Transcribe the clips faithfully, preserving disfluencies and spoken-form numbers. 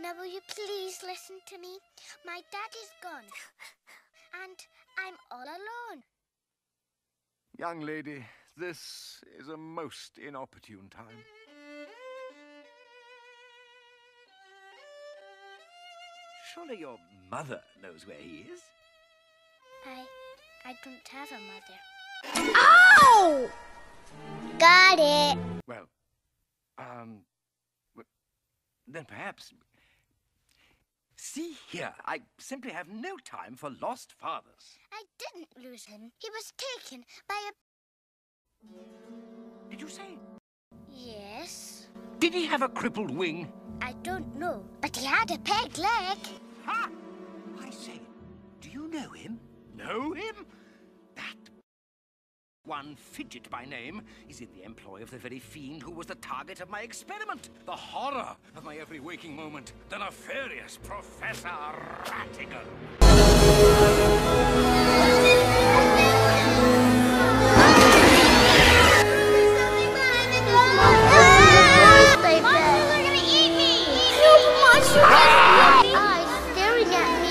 Now will you please listen to me? My dad is gone. And I'm all alone. Young lady, this is a most inopportune time. Surely your mother knows where he is? I... I don't have a mother. Ow! Got it. Well, um... then perhaps... See here, I simply have no time for lost fathers. I didn't lose him. He was taken by a... Did you say? Yes. Did he have a crippled wing? I don't know, but he had a peg leg. Ha! I say, do you know him? Know him? That one, Fidget by name, is in the employ of the very fiend who was the target of my experiment. The horror of my every waking moment. The nefarious Professor Ratigan. Monsters are gonna eat me! Huge monsters have big eyes staring at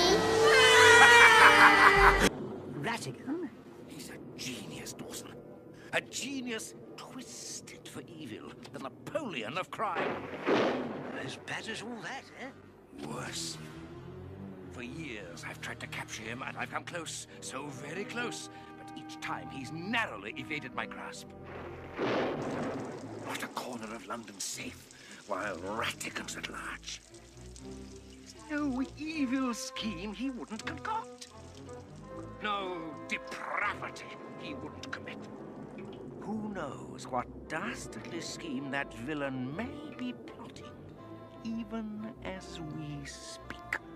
me. Ratigan? He's a genius, Dawson. A genius twisted for evil. The Napoleon of crime. As bad as all that, eh? Worse. For years I've tried to capture him, and I've come close, so very close. But each time he's narrowly evaded my grasp. Not a corner of London safe, while Ratigan's at large. No evil scheme he wouldn't concoct. No depravity he wouldn't commit. Who knows what dastardly scheme that villain may be plotting, even as we speak.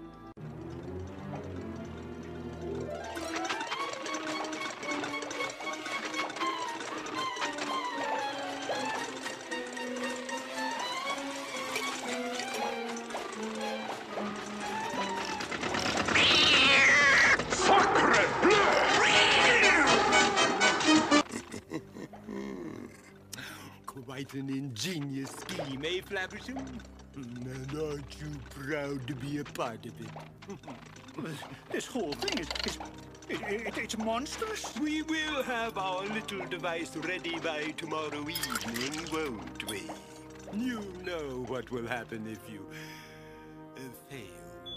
Quite an ingenious scheme, eh, Flaversham? And aren't you proud to be a part of it? This whole thing is... is it, it, it's monstrous. We will have our little device ready by tomorrow evening, won't we? You know what will happen if you uh, fail.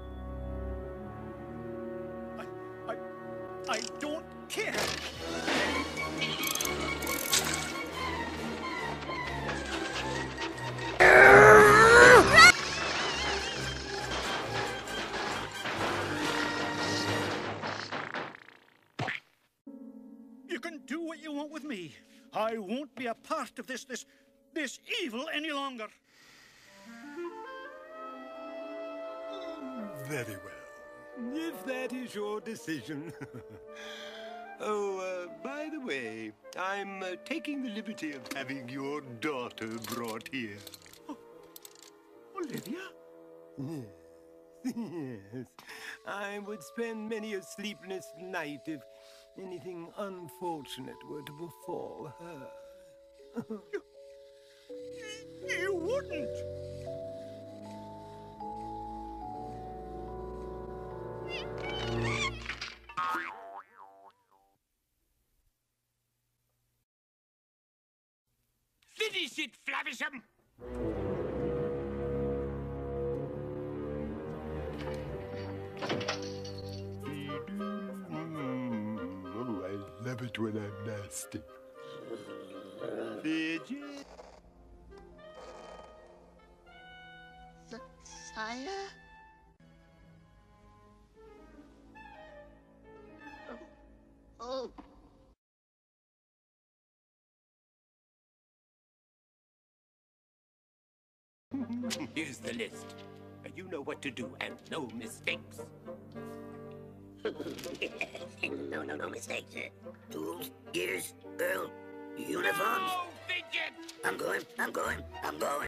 I... I... I don't care. You can do what you want with me. I won't be a part of this, this, this evil any longer. Very well, if that is your decision. Oh, uh, by the way, I'm uh, taking the liberty of having your daughter brought here. Oh, Olivia? Yes, I would spend many a sleepless night if anything unfortunate were to befall her. you, you wouldn't. Finish it, Flaversham! Oh, I love it when I'm nasty. Fidget? Sawyer? Oh. Oh. Here's the list. You know what to do, and no mistakes. No, no, no mistakes. Tools, gears, girl, uniforms. Oh, Fidget! I'm going, I'm going, I'm going.